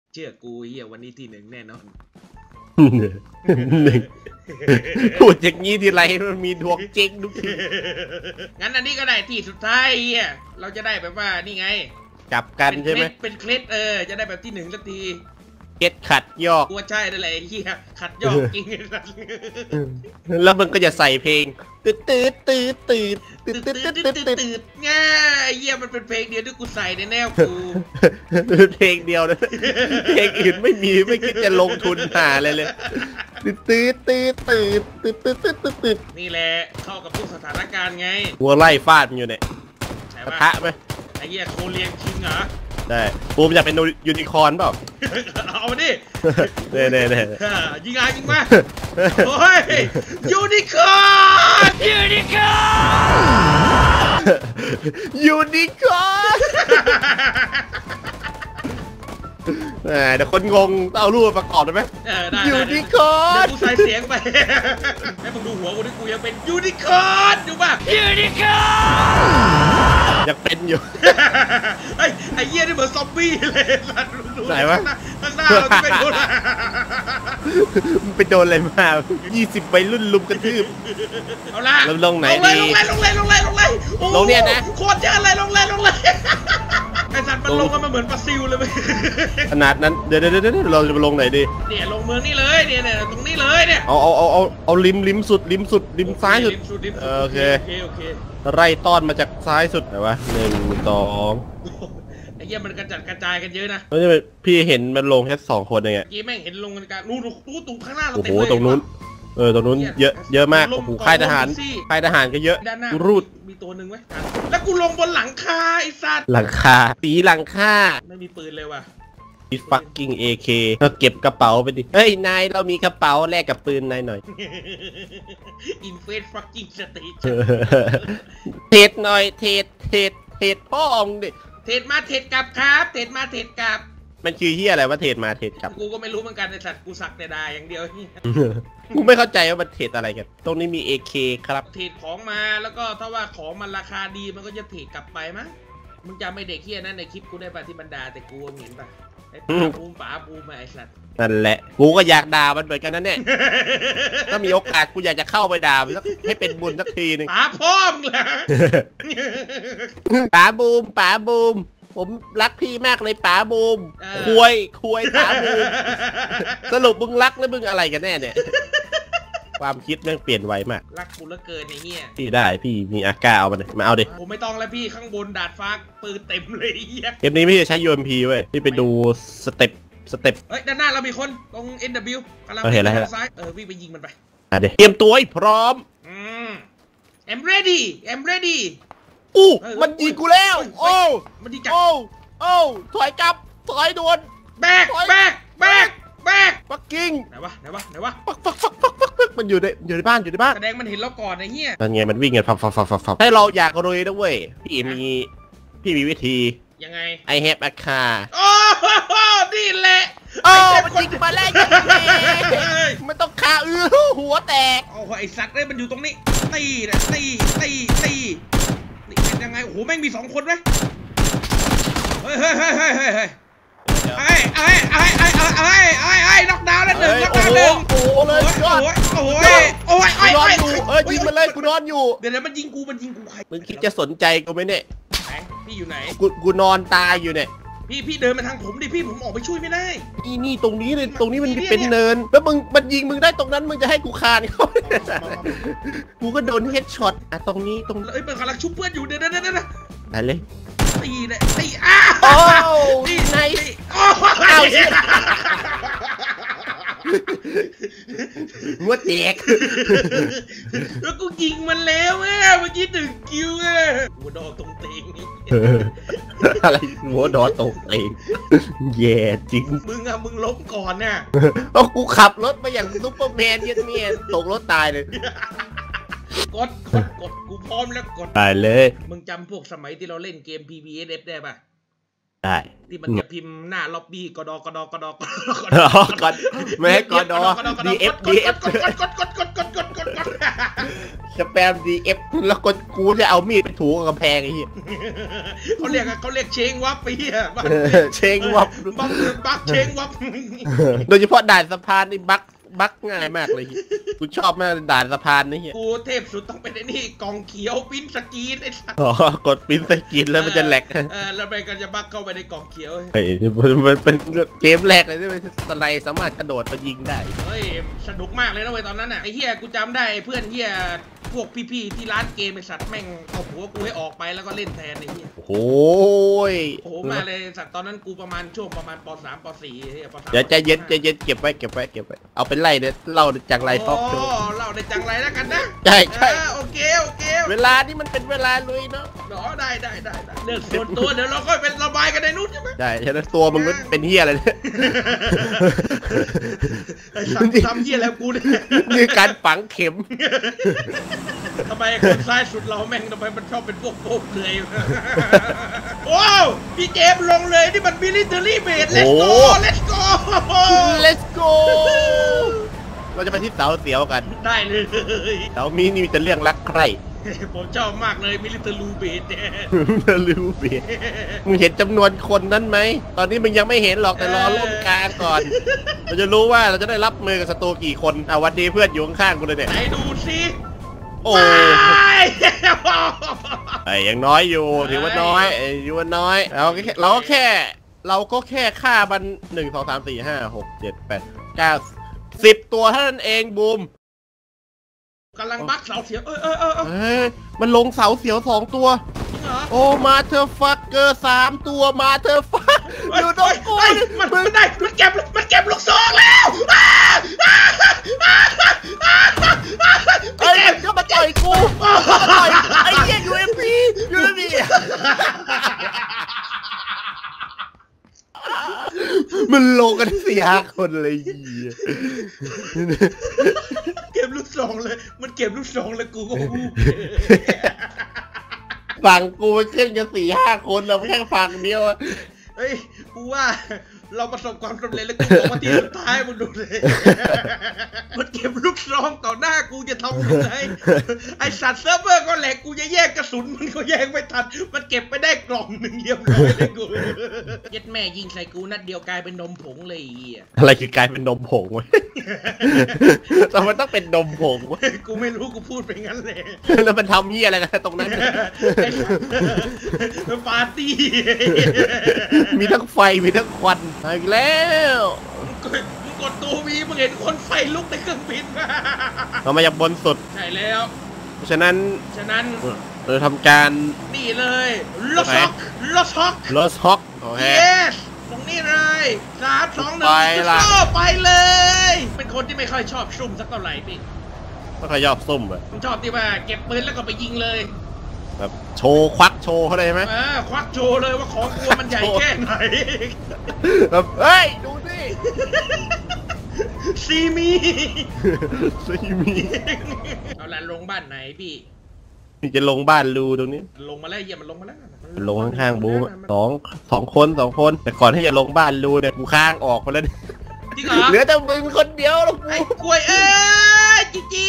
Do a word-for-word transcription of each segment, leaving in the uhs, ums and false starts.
เชื่อกูเฮียวันนี้ที่หนึ่งแน่นอนหนึ่งพูดอย่างนี้ทีไรมันมีดวงจริงทุกทีงั้นอันนี้ก็ได้ที่สุดท้ายเฮียเราจะได้แบบว่านี่ไงจับกันใช่ไหมเป็นเคล็ดเออจะได้แบบที่หนึ่งสักทีเก็ตขัดยอกกูใช่นั่นแหละเฮียขัดยอกจริงแล้วมันก็จะใส่เพลงตืดตืดตืดตืดตืดตืดตืดตืดตืดตืดง่ายเฮียมันเป็นเพลงเดียวที่กูใส่ในแนวกูเพลงเดียวนะเพลงอื่นไม่มีไม่คิดจะลงทุนหาเลยเลยตืดตืดตืดตืดตืดตืดตืดตืดตืดนี่แหละเข้ากับทุกสถานการณ์ไงหัวไล่ฟาดมันอยู่เนี่ยปะทะไหมไอ้เหี้ยโคเรียนคิงเหรอได้ปูมอยากเป็นยูนิคอร์นเปล่าเอามาดิเน่เน่เน่ยิงไงยิงมาโอ้ยยูนิคอร์นยูนิคอร์นยูนิคอร์นเดี๋ยวคนงงต้องเอารูปประกอบได้ไหมยูนิคอร์นกูใส่เสียงไปให้มึงดูหัวกูดิกูยังเป็นยูนิคอร์นดูป่ะยูนิคอร์นยังเป็นอยู่ไอ้ไอ้เหี้ยนี่เหมือนซอมบี้เลยไหนวะข้างหน้าเราจะเป็นคนมันไปโดนอะไรมายี่สิบใบรุ่นลุมกระทืบเอาละลงไหนดีลงเลยลงเลยลงเลยลงเลยลงเนี่ยนะโคตรเยอะเลยลงเลยลงเลยไอ้สัตว์มันลงกันมาเหมือนปลาซิวเลยไหมขนาดนั้นเดี๋ยวเดี๋ยวเดี๋ยวเราจะไปลงไหนดีเนี่ยลงเมืองนี่เลยเนี่ยเนี่ยตรงนี้เลยเนี่ยเอาเอาเอาเอาเอาริมริมสุดริมสุดริมซ้ายสุดโอเคโอเคไล่ต้อนมาจากซ้ายสุดไหนวะหนึ่งสองไอ้เหี้ยมันกระจัดกระจายกันเยอะนะแล้วพี่เห็นมันลงแค่สองคนเองไงยี่แม่งเห็นลงกันกันนู้นนู้นตรงข้างหน้าเราเต็มเลยโอ้โหตรงนู้นเออตรงนู้นเยอะเยอะมากโอ้โหค่ายทหารค่ายทหารก็เยอะรูดมีตัวหนึ่งไหมแล้วกูลงบนหลังคาไอ้สัตว์หลังคาตีหลังคาไม่มีปืนเลยว่ะมี fucking เอ เค ก็เก็บกระเป๋าไปดิเฮ้ยนายเรามีกระเป๋าแลกกับปืนนายหน่อย invest fucking state เทรดหน่อยเทรดเทรดเทรดพ่อองดิเทรดมาเทรดกลับครับเทรดมาเทรดกลับมันคือที่อะไรว่าเทรดมาเทรดกลับกูก็ไม่รู้เหมือนกันในสัตว์กูสักแต่ได้อย่างเดียวกูไม่เข้าใจว่ามันเทรดอะไรกันตรงนี้มี เอ เค ครับเทรดของมาแล้วก็ถ้าว่าของมันราคาดีมันก็จะเทรดกลับไปมั้งมึงจำไม่เด็กเฮียนั่นในคลิปกูได้ป่ะที่บรรดาแต่กูเห็นป่ะไอ้ป๋าปูป๋าปูมาไอ้สัตว์นั่นแหละกูก็อยากด่ามันเหมือนกันนั่นเนี่ยถ้ามีโอกาสกูอยากจะเข้าไปด่ามันให้เป็นบุญสักทีนึงป๋าพ่อมึงเหรอป๋าบูมป๋าบูมผมรักพี่มากเลยป๋าบูมคุยคุยป๋าบูมสรุปมึงรักหรือมึงอะไรกันแน่เนี่ยความคิดแม่งเปลี่ยนไวมากรักกูเหลือเกินไอ้เหี้ยพี่ได้พี่มีอากาเอามาเลยมาเอาดิผมไม่ต้องแล้วพี่ข้างบนดาดฟ้าปืนเต็มเลยเหี้ยเกมนี้พี่จะใช้ ยู เอ็ม พี เว้ยพี่ไปดูสเต็ปสเต็ปเฮ้ยด้านหน้าเรามีคนตรง เอ็น ดับเบิลยู กำลังเห็นแล้วซ้ายเออพี่ไปยิงมันไปอ่ะเดี๋ยวเตรียมตัวให้พร้อมอืม I'm ready I'm ready อู้มันยิงกูแล้วโอ้มันยิงจับโอ้โอ้ถอยกลับถอยด่วนแบกแบกแบกแบกปักกิ้งไหนวะไหนวะไหนวะปักปักปักปักปักปักมันอยู่ในอยู่ในบ้านอยู่ในบ้านแสดงมันเห็นเราก่อนไอ้เหี้ยนั่นไงมันวิ่งกันฟับฟับฟับฟับให้เราอยากรวยนะเว้ยพี่มีพี่มีวิธียังไง I have a car โอ้นี่แหละโอ้มันยิงมาแล้วยังไงมันต้องขาอื้อหัวแตกโอ้ไอสัตว์เลยมันอยู่ตรงนี้ตีนะตีตีตีนี่เป็นยังไงโอ้โหแม่งมีสองคนไหมเฮ้ยเฮ้ยเฮ้ยเฮ้ยเฮ้ยไอ้ไอ้ไอ้ไอ้ไอ้ไอ้ไอ้น็อกดาวน์แล้วหนึ่งน็อกดาวน์หนึ่งโอ้โหเลยโอ้ยโอ้ยโอ้ยโอ้ยกูนอนอยู่เออยิงมาเลยกูนอนอยู่เดี๋ยวมันยิงกูมันยิงกูใครมึงคิดจะสนใจกูไหมเนี่ยไหนพี่อยู่ไหนกูกูนอนตายอยู่เนี่ยพี่พี่เดินมาทางผมดิพี่ผมออกไปช่วยไม่ได้นี่นี่ตรงนี้เลยตรงนี้มันเป็นเนินแล้วมึงมันยิงมึงได้ตรงนั้นมึงจะให้กูคานเขากูก็โดนเฮดช็อตอ่ะตรงนี้ตรงเอ้ยเป็นกำลังชุบเพื่อนอยู่เดี๋ยวเดี๋ยวเดี๋ยวไปเลยตีเลยตีอ้าวโอ้ตีไหนอ้าวหัวแตกแล้วกูยิงมันแล้วแม่เมื่อกี้ถึงคิวแม่หัวดอตรงเตงอะไรหัวดอตรงเตงแย่จริงมึงอะมึงล้มก่อนเนี่ยเพราะกูขับรถมาอย่างซุปเปอร์แมนเย็นเมียตกรถตายเลยกดกดกดกูพร้อมแล้วกดตายเลยมึงจำพวกสมัยที่เราเล่นเกม พี บี เอส เอฟ ได้ป่ะได้ที่มันจะพิมพ์หน้าล็อบบี้กดกดกดกดกดไม่ให้กด ดี เอฟ ดี เอฟกดกดกดกดกดกดกดกดกดสแปมดีเอฟแล้วก็กูจะเอามีดไปถูกับกำแพงไอ้เหี้ยเขาเรียกเขาเรียกเชงวับไปเหี้ยเชงวับบักบักเชงวับโดยเฉพาะด่านสะพานนี่บักบักง่ายมากเลยกูชอบมากด่านสะพานนี่เหี้ยกูเทพสุดต้องเป็นไอ้นี่กล่องเขียวปิ้นสกรีนไอ้สัสอ๋อกดปิ้นสกรีนแล้วมันจะแหลกเออแล้วไปก็จะบักเข้าไปในกล่องเขียวเฮ้ยมันเป็นเกมแรกเลยที่สไลด์สามารถกระโดดไปยิงได้เฮ้ยสนุกมากเลยนะเว้ยตอนนั้นอ่ะไอ้เหี้ยกูจำได้เพื่อนเหี้ยพวกพี่ๆที่ร้านเกมไอ้สัตว์แม่งเอาหัวกูให้ออกไปแล้วก็เล่นแทนไอ้เหี้ยโอ้ยโอ้มาเลยสัตว์ตอนนั้นกูประมาณช่วงประมาณป.สาม ป.สี่เฮ้ยป.สามเดี๋ยวใจเย็นใจเย็นเก็บไว้เก็บไว้เก็บไว้เอาเป็นไรเนี่ยเล่าจังไรท็อกโชว์เล่าในจังไรแล้วกันนะใช่ใช่โอเคโอเคเวลานี่มันเป็นเวลาลุยเนาะเนาะได้ได้ได้เรื่องส่วนตัวเดี๋ยวเราค่อยเป็นระบายกันในนู้นใช่ไหมได้ฉะนั้นตัวมึงเป็นเฮียอะไรเนี่ยทำเฮียแล้วกูเนี่ยนี่การฝังเข็มทำไมคนซ้ายสุดเราแม่งทำไมมันชอบเป็นพวกโป๊กเลยโอ้พี่เจมลงเลยนี่มันมิลิเตอรี่เบส let's go let's go let's go เราจะไปที่เสาเสียวกันได้เลยเสามีนี่มีแต่เรื่องรักใครผมชอบมากเลยมิลิเตอรี่เบสเนี่ยมิลิเตอรี่เบสมึงเห็นจำนวนคนนั้นไหมตอนนี้มึงยังไม่เห็นหรอกแต่รอร่วมกลางก่อนเราจะรู้ว่าเราจะได้รับมือกับศัตรูกี่คนอ่ะวันดีเพื่อนอยู่ข้างๆกูเลยเนี่ยไหนดูสิโอ้ไอ้ยังน้อยอยู่ถือว่าน้อยถือว่าน้อยเราแค่เราก็แค่เราก็แค่ฆ่ามันหนึ่งสองสามสี่ห้าหกเจ็ดแปดเก้าสิบตัวเท่านั้นเองบูมกำลังบักเสาเสียวเออเออเออเออมันลงเสาเสียวสองตัวโอ้มาเธอฟักเกอร์สามตัวมาเธอฟักอยู่ตรงกูมันมันได้มันเก็บมันเก็บลูกซองแล้วเอ้ยก็มาต่อยกูมาต่อยไอ้เหี้ยยูเอ็มพียูเอ็มพีมันลงกันสี่ห้าคนเลยเก็บลูกซองเลยมันเก็บลูกซองเลยกูก็พูดฝั่งกูเช่นกันสี่ห้าคนเราแค่ฝั่งเดียวเฮ้ยกูว่าเราประสบความสำเร็จแล้วกูบอกว่าที่สุดท้ายมึงดูเลยมันเก็บลูกซองต่อหน้ากูจะทำยังไงไอสัตว์เซิร์ฟเวอร์ก็แหลกกูจะแยกกระสุนมันก็แยกไม่ทันมันเก็บไปได้กล่องหนึ่งเยี่ยมเลยเลยกูยัดแม่ยิงใส่กูนัดเดียวกลายเป็นนมผงเลยอะไรคือกลายเป็นนมผงวะทำไมต้องเป็นนมผงวะกูไม่รู้กูพูดไปงั้นเลยแล้วมันทำเหี้ยอะไรกันตรงนั้นปาร์ตี้มีทั้งไฟมีทั้งควันอีกแล้วมึงกดตัววีมึงเห็นคนไฟลุกในเครื่องบินเรามาจากบนสุดใช่แล้วเพราะฉะนั้นฉะนั้นเราทำการนี่เลยลอสฮอกลอสฮอกลอสฮอกโอเคตรงนี้เลยสามสองหนึ่งไปเลยเป็นคนที่ไม่ค่อยชอบซุ่มสักเท่าไหร่พี่ไม่ค่อยชอบซุ่มอ่ะชอบที่ว่าเก็บปืนแล้วก็ไปยิงเลยแบบโชว์ควักโชว์เขาได้ไหมอ่าควักโชว์เลยว่าของกูมันใหญ่แค่ไหนแบบเฮ้ยดูสิซีมีซีมีเอาละลงบ้านไหนพี่จะลงบ้านรูตรงนี้ลงมาแล้วเยี่ยมมันลงมาแล้วลงข้างๆบูสองสองคนสองคนแต่ก่อนที่จะลงบ้านรูเนี่ยกูค้างออกไปแล้วจริงเหรอเหลือแต่มึงคนเดียวแล้วไอ้กล้วยเอ้ยจีจี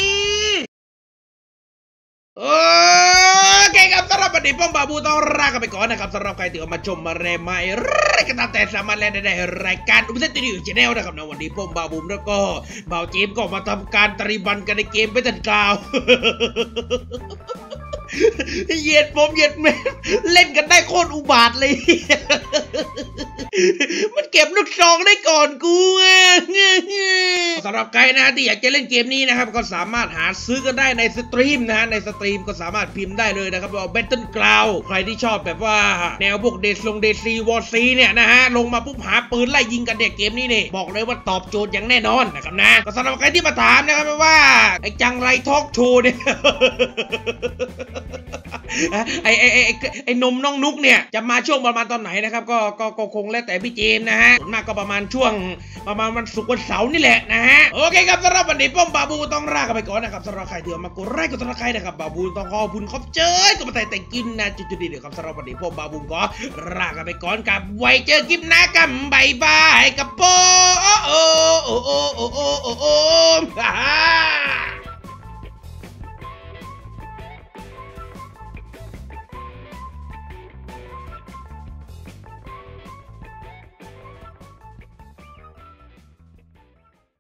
โอเคครับสำหรับวันนี้ป้อมบาบูต้องลากันไปก่อนนะครับสำหรับใครที่ออกมาชมมาแรมไม่ไรก็ตามแต่สามารถเล่นได้ในรายการอุปเซตติดิวชแนลนะครับในวันนี้ป้อมบาบูแล้วก็บ่าวเจมก็มาทำการตรีบันกันในเกมเป็นตันกาวเหยียดผมเหยียดแม่เล่นกันได้โคตรอุบาทเลยมันเก็บลูกซองได้ก่อนกูสำหรับใครนะที่อยากจะเล่นเกมนี้นะครับก็สามารถหาซื้อกันได้ในสตรีมนะฮะในสตรีมก็สามารถพิมพ์ได้เลยนะครับว่า Battleground ใครที่ชอบแบบว่าแนวพวกเดซลงเดซีวอร์ซีเนี่ยนะฮะลงมาปุ๊บหาปืนไล่ยิงกันเด็กเกมนี้เนี่ยบอกเลยว่าตอบโจทย์อย่างแน่นอนนะครับนะก็สำหรับใครที่มาถามนะครับว่าไอ้จังไรทอล์กโชว์เนี่ยไอ้ไอ้ไอ้ไอ้นมน้องนุกเนี่ยจะมาช่วงประมาณตอนไหนนะครับก็ก็ก็คงแล้วแต่พี่เจมนะฮะส่วนมากก็ประมาณช่วงประมาณวันศุกร์วันเสาร์นี่แหละนะฮะโอเคครับสำหรับวันนี้ป้อมบาบูต้องลากันไปก่อนนะครับสำหรับใครที่มากดไลค์กดติดตามนะครับบาบูต้องขอบคุณขอบเจยก็มาแต่แต่กินนะจุดๆดีเดี๋ยวครับสำหรับวันนี้ป้อมบาบูก็ลากันไปก่อนกับไว้เจอคลิปหน้ากันบายบายกับโปโอโอโอโอโอโอโอ